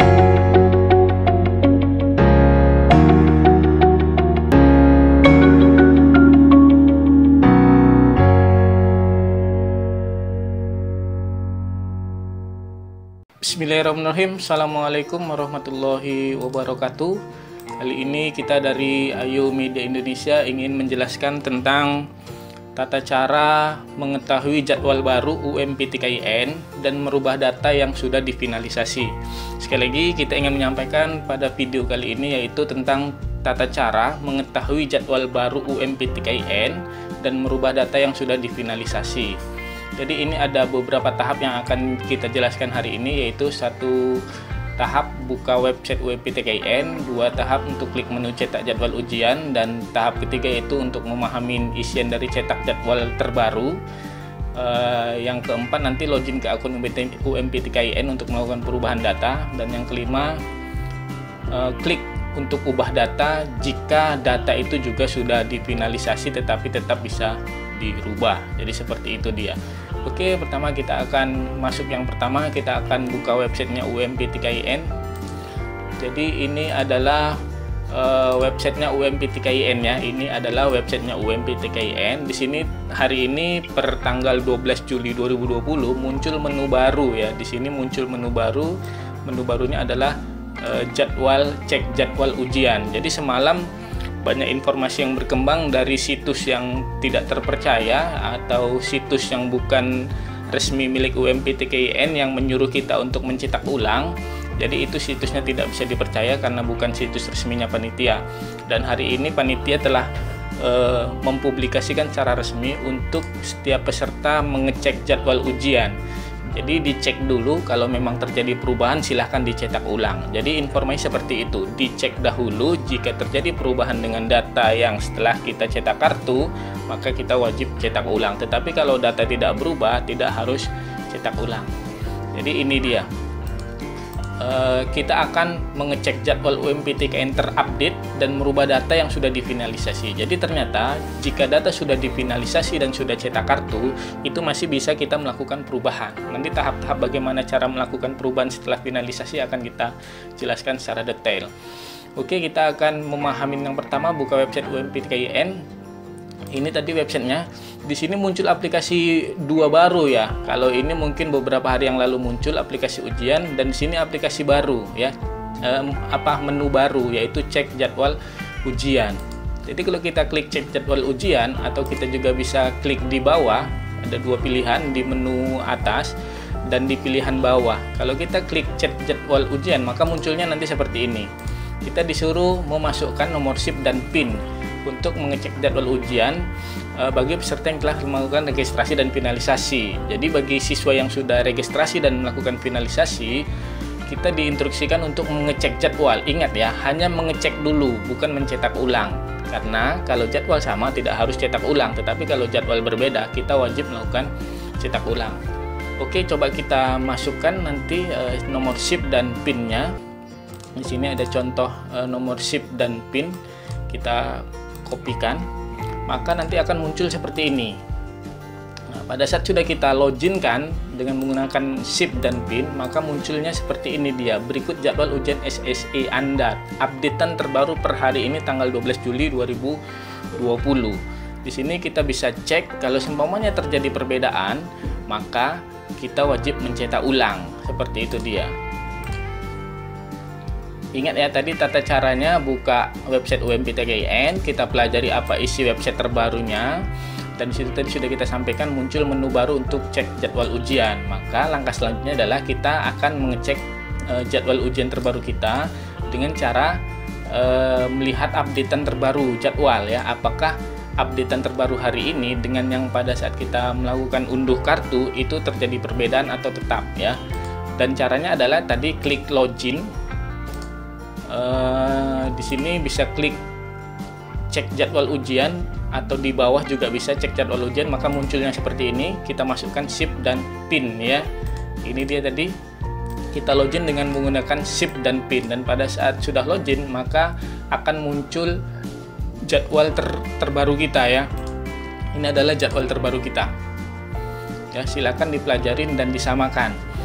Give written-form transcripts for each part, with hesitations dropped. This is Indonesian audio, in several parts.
Bismillahirrahmanirrahim. Assalamualaikum warahmatullahi wabarakatuh. Kali ini kita dari Ayu Media Indonesia ingin menjelaskan tentang tata cara mengetahui jadwal baru UMPTKIN dan merubah data yang sudah difinalisasi. Sekali lagi kita ingin menyampaikan pada video kali ini yaitu tentang tata cara mengetahui jadwal baru UMPTKIN dan merubah data yang sudah difinalisasi. Jadi ini ada beberapa tahap yang akan kita jelaskan hari ini, yaitu satu tahap buka website UMPTKIN, dua tahap untuk klik menu cetak jadwal ujian, dan tahap ketiga yaitu untuk memahami isian dari cetak jadwal terbaru. Yang keempat nanti login ke akun UMPTKIN untuk melakukan perubahan data, dan yang kelima klik untuk ubah data jika data itu juga sudah difinalisasi tetapi tetap bisa dirubah. Jadi seperti itu dia. Oke, pertama kita akan masuk yang pertama, kita akan buka websitenya UMPTKIN. Jadi ini adalah websitenya UMPTKIN ya. Ini adalah websitenya UMPTKIN. Di sini hari ini per tanggal 12 Juli 2020 muncul menu baru ya. Di sini muncul menu baru. Menu barunya adalah cek jadwal ujian. Jadi semalam banyak informasi yang berkembang dari situs yang tidak terpercaya atau situs yang bukan resmi milik UMPTKIN yang menyuruh kita untuk mencetak ulang. Jadi itu situsnya tidak bisa dipercaya karena bukan situs resminya panitia. Dan hari ini panitia telah mempublikasikan secara resmi untuk setiap peserta mengecek jadwal ujian. Jadi dicek dulu, kalau memang terjadi perubahan silahkan dicetak ulang. Jadi informasi seperti itu, dicek dahulu jika terjadi perubahan dengan data yang setelah kita cetak kartu, maka kita wajib cetak ulang. Tetapi kalau data tidak berubah, tidak harus cetak ulang. Jadi ini dia. Kita akan mengecek jadwal UMPTKIN terupdate dan merubah data yang sudah difinalisasi. Jadi ternyata jika data sudah difinalisasi dan sudah cetak kartu, itu masih bisa kita melakukan perubahan. Nanti tahap-tahap bagaimana cara melakukan perubahan setelah finalisasi akan kita jelaskan secara detail. Oke, kita akan memahami yang pertama, buka website UMPTKIN. Ini tadi websitenya. Di sini muncul aplikasi dua baru ya. Kalau ini mungkin beberapa hari yang lalu muncul aplikasi ujian, dan di sini aplikasi baru ya. Menu baru yaitu cek jadwal ujian. Jadi kalau kita klik cek jadwal ujian, atau kita juga bisa klik di bawah, ada dua pilihan di menu atas dan di pilihan bawah. Kalau kita klik cek jadwal ujian, maka munculnya nanti seperti ini. Kita disuruh memasukkan nomor SIP dan PIN untuk mengecek jadwal ujian bagi peserta yang telah melakukan registrasi dan finalisasi. Jadi bagi siswa yang sudah registrasi dan melakukan finalisasi, kita diinstruksikan untuk mengecek jadwal. Ingat ya, hanya mengecek dulu, bukan mencetak ulang. Karena kalau jadwal sama tidak harus cetak ulang, tetapi kalau jadwal berbeda kita wajib melakukan cetak ulang. Oke, coba kita masukkan nanti nomor SIP dan PIN-nya. Di sini ada contoh nomor SIP dan PIN. Kita kopikan, maka nanti akan muncul seperti ini. Nah, pada saat sudah kita login kan dengan menggunakan SIP dan PIN, maka munculnya seperti ini dia. Berikut jadwal ujian SSE Anda, updatean terbaru per hari ini tanggal 12 Juli 2020. Di sini kita bisa cek kalau seumpamanya terjadi perbedaan, maka kita wajib mencetak ulang. Seperti itu dia. Ingat ya, tadi tata caranya buka website UMPTKIN, kita pelajari apa isi website terbarunya, dan disitu tadi sudah kita sampaikan muncul menu baru untuk cek jadwal ujian. Maka langkah selanjutnya adalah kita akan mengecek jadwal ujian terbaru kita dengan cara melihat updatean terbaru jadwal ya. Apakah updatean terbaru hari ini dengan yang pada saat kita melakukan unduh kartu itu terjadi perbedaan atau tetap ya. Dan caranya adalah tadi klik login. Di sini bisa klik cek jadwal ujian, atau di bawah juga bisa cek jadwal ujian, maka munculnya seperti ini. Kita masukkan SIP dan PIN ya. Ini dia tadi, kita login dengan menggunakan SIP dan PIN, dan pada saat sudah login maka akan muncul jadwal terbaru kita ya. Ini adalah jadwal terbaru kita ya, silakan dipelajarin dan disamakan.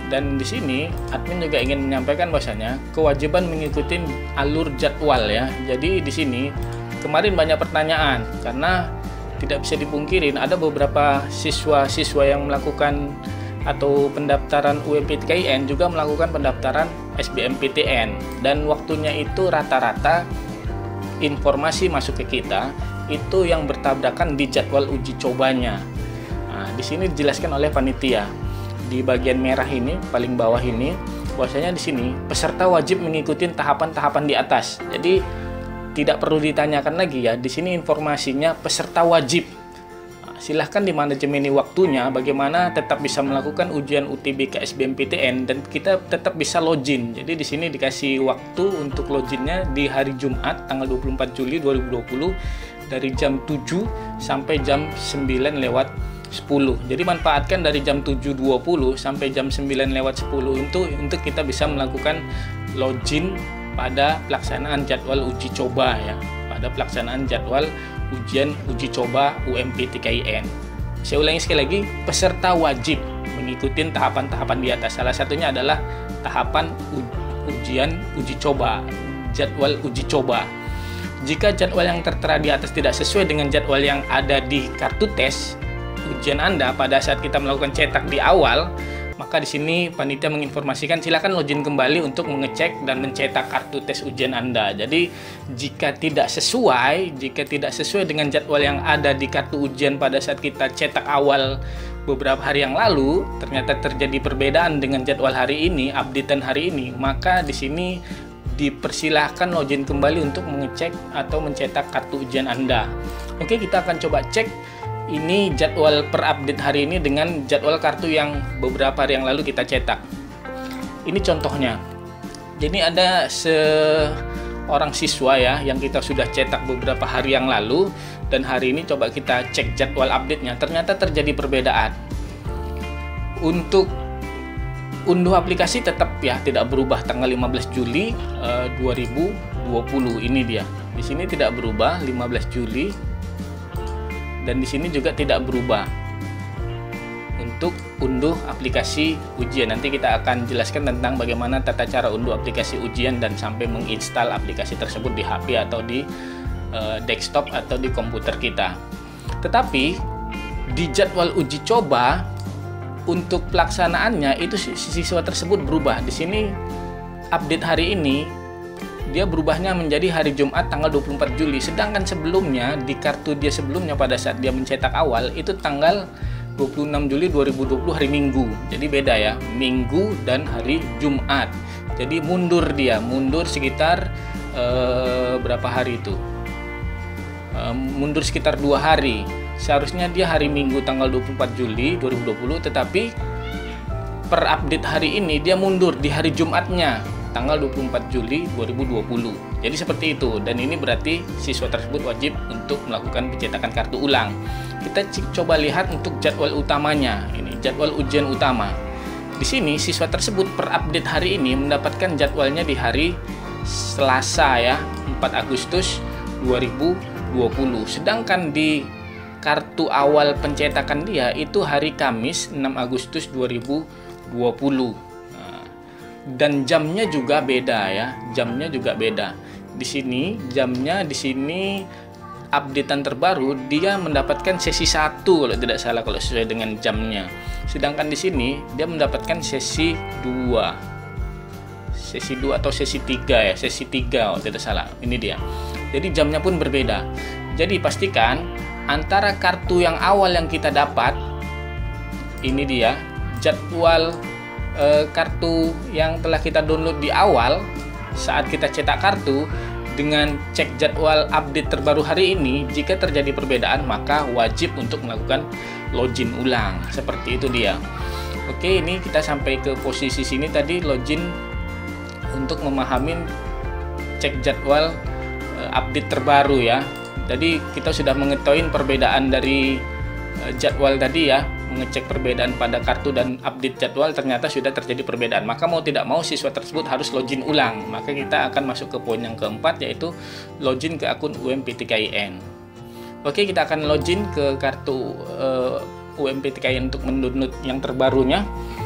Dan di sini admin juga ingin menyampaikan bahwasanya kewajiban mengikuti alur jadwal ya. Jadi di sini kemarin banyak pertanyaan karena tidak bisa dipungkirin ada beberapa siswa-siswa yang melakukan atau pendaftaran UMPTKIN juga melakukan pendaftaran SBMPTN, dan waktunya itu rata-rata informasi masuk ke kita itu yang bertabrakan di jadwal uji cobanya. Nah, di sini dijelaskan oleh panitia di bagian merah ini, paling bawah ini, bahwasanya di sini peserta wajib mengikuti tahapan-tahapan di atas. Jadi tidak perlu ditanyakan lagi ya, di sini informasinya peserta wajib. Nah, silahkan dimanajemeni waktunya bagaimana tetap bisa melakukan ujian UTBK SBMPTN dan kita tetap bisa login. Jadi di sini dikasih waktu untuk loginnya di hari Jumat tanggal 24 Juli 2020 dari jam 7 sampai jam 9 lewat 10. Jadi manfaatkan dari jam 7.20 sampai jam 9 lewat 10 untuk kita bisa melakukan login pada pelaksanaan jadwal uji coba ya, pada pelaksanaan jadwal ujian uji coba UMPTKIN. Saya ulangi sekali lagi, peserta wajib mengikuti tahapan-tahapan di atas. Salah satunya adalah tahapan ujian uji coba, jadwal uji coba. Jika jadwal yang tertera di atas tidak sesuai dengan jadwal yang ada di kartu tes ujian Anda pada saat kita melakukan cetak di awal, maka di sini panitia menginformasikan silakan login kembali untuk mengecek dan mencetak kartu tes ujian Anda. Jadi jika tidak sesuai dengan jadwal yang ada di kartu ujian pada saat kita cetak awal beberapa hari yang lalu, ternyata terjadi perbedaan dengan jadwal hari ini, updatean hari ini, maka di sini dipersilahkan login kembali untuk mengecek atau mencetak kartu ujian Anda. Oke, kita akan coba cek ini jadwal per update hari ini dengan jadwal kartu yang beberapa hari yang lalu kita cetak. Ini contohnya. Jadi ada seorang siswa ya yang kita sudah cetak beberapa hari yang lalu, dan hari ini coba kita cek jadwal update-nya. Ternyata terjadi perbedaan. Untuk unduh aplikasi tetap ya tidak berubah tanggal 15 Juli 2020. Ini dia. Di sini tidak berubah 15 Juli. Dan di sini juga tidak berubah untuk unduh aplikasi ujian. Nanti kita akan jelaskan tentang bagaimana tata cara unduh aplikasi ujian dan sampai menginstal aplikasi tersebut di HP atau di desktop atau di komputer kita. Tetapi di jadwal uji coba untuk pelaksanaannya itu siswa tersebut berubah. Di sini update hari ini dia berubahnya menjadi hari Jumat tanggal 24 Juli. Sedangkan sebelumnya di kartu dia sebelumnya pada saat dia mencetak awal itu tanggal 26 Juli 2020 hari Minggu. Jadi beda ya, Minggu dan hari Jumat. Jadi mundur sekitar berapa hari itu? Mundur sekitar 2 hari. Seharusnya dia hari Minggu tanggal 24 Juli 2020, tetapi per update hari ini dia mundur di hari Jumatnya tanggal 24 Juli 2020. Jadi seperti itu, dan ini berarti siswa tersebut wajib untuk melakukan pencetakan kartu ulang. Kita coba lihat untuk jadwal utamanya. Ini jadwal ujian utama. Di sini siswa tersebut per update hari ini mendapatkan jadwalnya di hari Selasa ya, 4 Agustus 2020. Sedangkan di kartu awal pencetakan dia itu hari Kamis 6 Agustus 2020. Dan jamnya juga beda ya, jamnya juga beda. Di sini jamnya, di sini updatean terbaru dia mendapatkan sesi 1 kalau tidak salah, kalau sesuai dengan jamnya. Sedangkan di sini dia mendapatkan sesi 2. Sesi 2 atau sesi 3 ya, sesi 3 kalau tidak salah. Ini dia. Jadi jamnya pun berbeda. Jadi pastikan antara kartu yang awal yang kita dapat, ini dia jadwal kartu yang telah kita download di awal saat kita cetak kartu dengan cek jadwal update terbaru hari ini. Jika terjadi perbedaan maka wajib untuk melakukan login ulang. Seperti itu dia. Oke, ini kita sampai ke posisi sini tadi, login untuk memahami cek jadwal update terbaru ya. Jadi kita sudah mengetahui perbedaan dari jadwal tadi ya, mengecek perbedaan pada kartu dan update jadwal, ternyata sudah terjadi perbedaan. Maka mau tidak mau siswa tersebut harus login ulang. Maka kita akan masuk ke poin yang keempat, yaitu login ke akun UMPTKIN. Oke, kita akan login ke kartu UMPTKIN untuk mendownload yang terbarunya.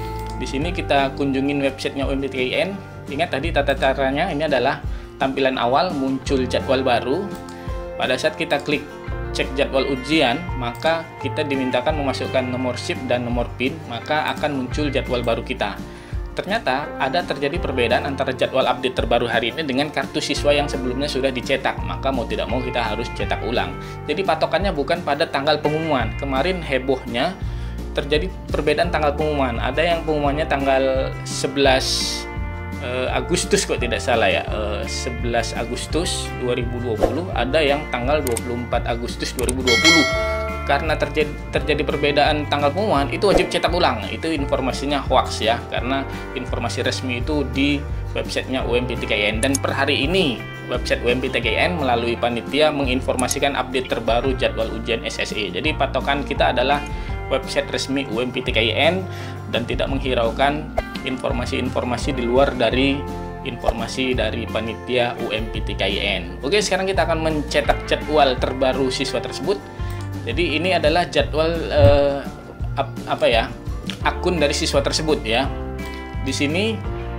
Di sini kita kunjungin websitenya UMPTKIN. Ingat tadi tata caranya, ini adalah tampilan awal, muncul jadwal baru. Pada saat kita klik cek jadwal ujian, maka kita dimintakan memasukkan nomor SIP dan nomor PIN, maka akan muncul jadwal baru kita. Ternyata ada terjadi perbedaan antara jadwal update terbaru hari ini dengan kartu siswa yang sebelumnya sudah dicetak, maka mau tidak mau kita harus cetak ulang. Jadi patokannya bukan pada tanggal pengumuman. Kemarin hebohnya terjadi perbedaan tanggal pengumuman. Ada yang pengumumannya tanggal 11 Agustus kok tidak salah ya, 11 Agustus 2020, ada yang tanggal 24 Agustus 2020. Karena terjadi perbedaan tanggal pengumuman, itu wajib cetak ulang. Itu informasinya hoax ya, karena informasi resmi itu di websitenya UMPTKIN. Dan per hari ini website UMPTKIN melalui panitia menginformasikan update terbaru jadwal ujian SSE. Jadi patokan kita adalah website resmi UMPTKIN dan tidak menghiraukan informasi-informasi di luar dari informasi dari panitia UMPTKIN. Oke, sekarang kita akan mencetak jadwal terbaru siswa tersebut. Jadi ini adalah jadwal akun dari siswa tersebut ya. Di sini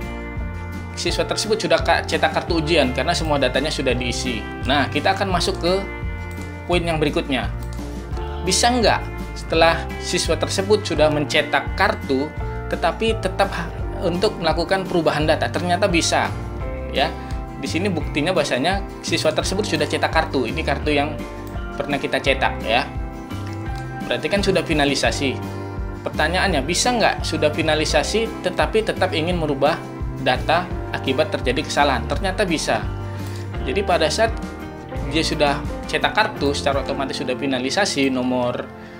siswa tersebut sudah cetak kartu ujian karena semua datanya sudah diisi. Nah, kita akan masuk ke poin yang berikutnya. Bisa nggak setelah siswa tersebut sudah mencetak kartu, tetapi tetap untuk melakukan perubahan data? Ternyata bisa ya. Di sini buktinya bahasanya siswa tersebut sudah cetak kartu. Ini kartu yang pernah kita cetak ya, berarti kan sudah finalisasi. Pertanyaannya, bisa nggak sudah finalisasi tetapi tetap ingin merubah data akibat terjadi kesalahan? Ternyata bisa. Jadi pada saat dia sudah cetak kartu, secara otomatis sudah finalisasi, nomor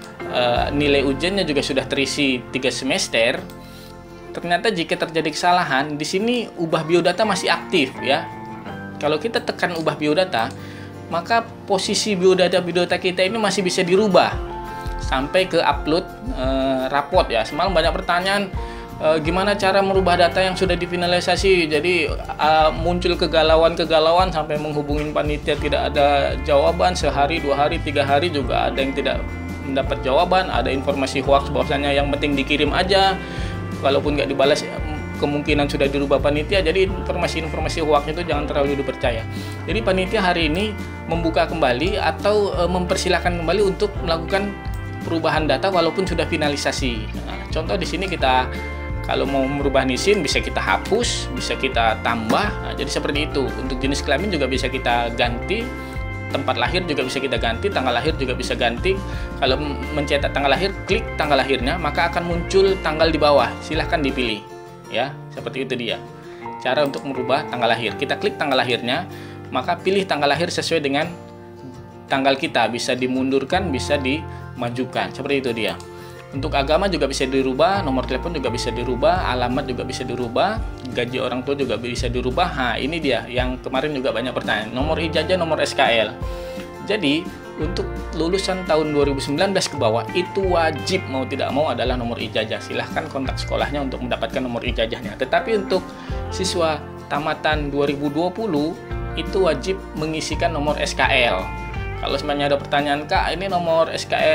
nilai ujiannya juga sudah terisi 3 semester. Ternyata jika terjadi kesalahan, di sini ubah biodata masih aktif ya. Kalau kita tekan ubah biodata, maka posisi biodata kita ini masih bisa dirubah sampai ke upload raport ya. Semalam banyak pertanyaan, gimana cara merubah data yang sudah difinalisasi. Jadi muncul kegalauan sampai menghubungin panitia, tidak ada jawaban. Sehari, 2 hari, 3 hari juga ada yang tidak mendapat jawaban. Ada informasi hoax bahwasanya yang penting dikirim aja, walaupun nggak dibalas kemungkinan sudah dirubah panitia. Jadi informasi hoax itu jangan terlalu dipercaya. Jadi panitia hari ini membuka kembali atau mempersilahkan kembali untuk melakukan perubahan data walaupun sudah finalisasi. Nah, contoh di sini kita kalau mau merubah NISIN bisa kita hapus, bisa kita tambah. Nah, jadi seperti itu. Untuk jenis kelamin juga bisa kita ganti, tempat lahir juga bisa kita ganti, tanggal lahir juga bisa ganti. Kalau mencetak tanggal lahir, klik tanggal lahirnya, maka akan muncul tanggal di bawah. Silahkan dipilih. Ya, seperti itu dia cara untuk merubah tanggal lahir. Kita klik tanggal lahirnya, maka pilih tanggal lahir sesuai dengan tanggal kita. Bisa dimundurkan, bisa dimajukan. Seperti itu dia. Untuk agama juga bisa dirubah, nomor telepon juga bisa dirubah, alamat juga bisa dirubah, gaji orang tua juga bisa dirubah. Nah, ini dia yang kemarin juga banyak pertanyaan. Nomor ijazah, nomor SKL. Jadi untuk lulusan tahun 2019 ke bawah itu wajib mau tidak mau adalah nomor ijazah. Silahkan kontak sekolahnya untuk mendapatkan nomor ijazahnya. Tetapi untuk siswa tamatan 2020 itu wajib mengisikan nomor SKL. Kalau sebenarnya ada pertanyaan, Kak, ini nomor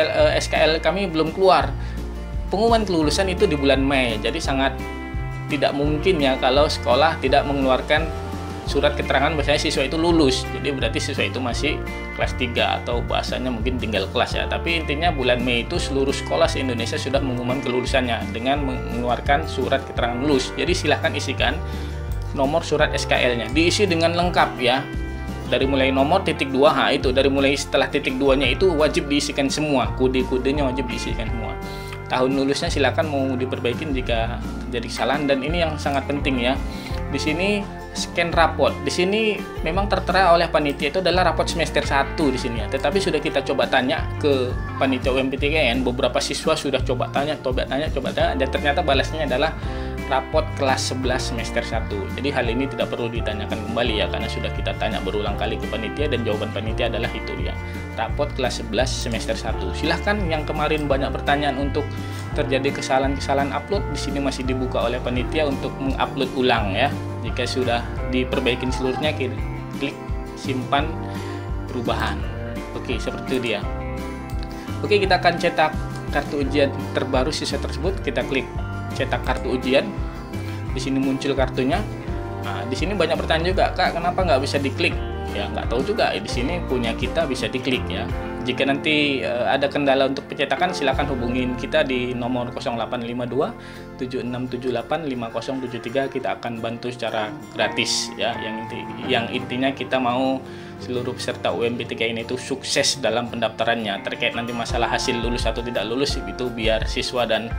SKL kami belum keluar. Pengumuman kelulusan itu di bulan Mei, jadi sangat tidak mungkin ya kalau sekolah tidak mengeluarkan surat keterangan bahwasanya siswa itu lulus. Jadi berarti siswa itu masih kelas 3 atau bahasanya mungkin tinggal kelas ya. Tapi intinya bulan Mei itu seluruh sekolah se-Indonesia sudah mengumumkan kelulusannya dengan mengeluarkan surat keterangan lulus. Jadi silahkan isikan nomor surat SKL-nya. Diisi dengan lengkap ya. Dari mulai nomor titik 2, itu dari mulai setelah titik 2-nya itu wajib diisikan semua. Kode-kodenya wajib diisikan semua. Tahun lulusnya silakan mau diperbaikin jika terjadi kesalahan, dan ini yang sangat penting ya. Di sini scan raport. Di sini memang tertera oleh panitia itu adalah raport semester 1 di sini ya. Tetapi sudah kita coba tanya ke panitia UMPTKIN, beberapa siswa sudah coba tanya, dan ternyata balasnya adalah raport kelas 11 semester 1. Jadi hal ini tidak perlu ditanyakan kembali ya, karena sudah kita tanya berulang kali ke panitia dan jawaban panitia adalah itu ya. Raport kelas 11 semester 1. Silahkan yang kemarin banyak pertanyaan untuk terjadi kesalahan-kesalahan upload, di sini masih dibuka oleh panitia untuk mengupload ulang ya. Jika sudah diperbaikin seluruhnya, klik simpan perubahan. Oke, seperti itu dia. Oke, kita akan cetak kartu ujian terbaru siswa tersebut. Kita klik cetak kartu ujian. Di sini muncul kartunya. Nah, di sini banyak pertanyaan juga, Kak, kenapa nggak bisa diklik? Ya nggak tahu juga. Di sini punya kita bisa diklik ya. Jika nanti ada kendala untuk pencetakan, silakan hubungin kita di nomor 0852 7678 5073. Kita akan bantu secara gratis ya. Yang intinya kita mau seluruh peserta UMPTKIN itu sukses dalam pendaftarannya. Terkait nanti masalah hasil lulus atau tidak lulus itu biar siswa dan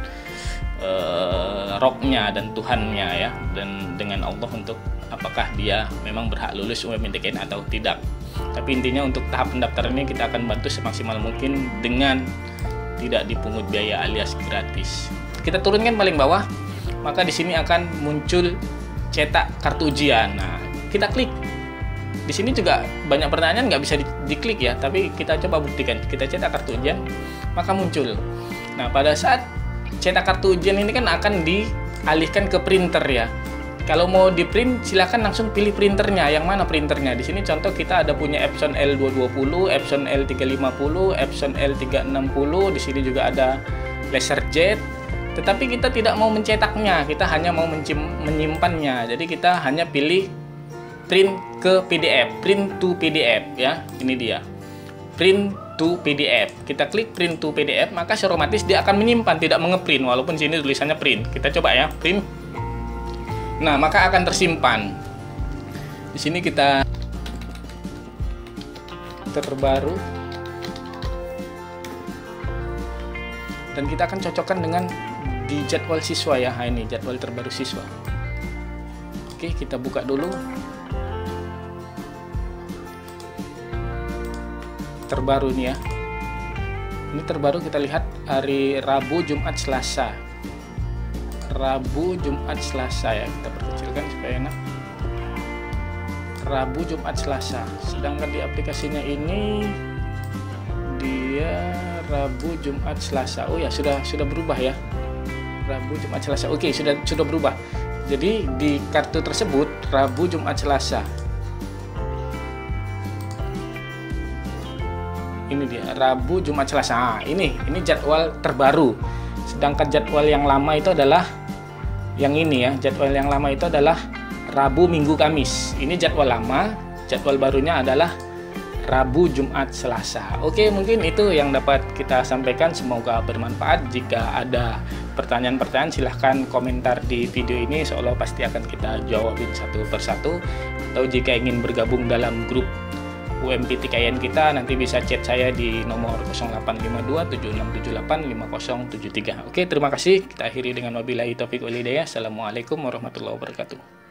Rohnya dan Tuhannya ya, dan dengan Allah untuk apakah dia memang berhak lulus UMPTKIN atau tidak. Tapi intinya untuk tahap pendaftaran ini kita akan bantu semaksimal mungkin dengan tidak dipungut biaya alias gratis. Kita turunkan paling bawah, maka di sini akan muncul cetak kartu ujian. Nah, kita klik. Di sini juga banyak pertanyaan nggak bisa diklik ya, tapi kita coba buktikan. Kita cetak kartu ujian, maka muncul. Nah, pada saat cetak kartu ujian ini kan akan dialihkan ke printer ya. Kalau mau di print silahkan langsung pilih printernya. Yang mana printernya? Di sini contoh kita ada punya Epson L220, Epson L350, Epson L360. Di sini juga ada LaserJet. Tetapi kita tidak mau mencetaknya, kita hanya mau menyimpannya. Jadi kita hanya pilih print ke PDF, print to PDF ya. Ini dia. Print to PDF. Kita klik print to PDF, maka secara otomatis dia akan menyimpan, tidak mengeprint walaupun sini tulisannya print. Kita coba ya, print. Nah, maka akan tersimpan. Di sini kita terbaru. Dan kita akan cocokkan dengan di jadwal siswa ya. Nah, ini jadwal terbaru siswa. Oke, kita buka dulu. Terbaru nih ya. Ini terbaru, kita lihat hari Rabu, Jumat, Selasa. Rabu, Jumat, Selasa ya. Kita perkecilkan supaya enak. Rabu, Jumat, Selasa. Sedangkan di aplikasinya ini dia Rabu, Jumat, Selasa. Oh ya, sudah berubah ya. Rabu, Jumat, Selasa. Oke, sudah berubah. Jadi di kartu tersebut Rabu, Jumat, Selasa. Ini dia Rabu, Jumat, Selasa. Nah, ini jadwal terbaru. Sedangkan jadwal yang lama itu adalah yang ini ya. Jadwal yang lama itu adalah Rabu, Minggu, Kamis. Ini jadwal lama. Jadwal barunya adalah Rabu, Jumat, Selasa. Oke, mungkin itu yang dapat kita sampaikan. Semoga bermanfaat. Jika ada pertanyaan-pertanyaan silahkan komentar di video ini. Seolah pasti akan kita jawabin satu persatu. Atau jika ingin bergabung dalam grup UMPTKIN kita, nanti bisa chat saya di nomor 0852 7678 5073. Oke, terima kasih. Kita akhiri dengan wabillahi taufiq wal hidayah. Assalamualaikum warahmatullahi wabarakatuh.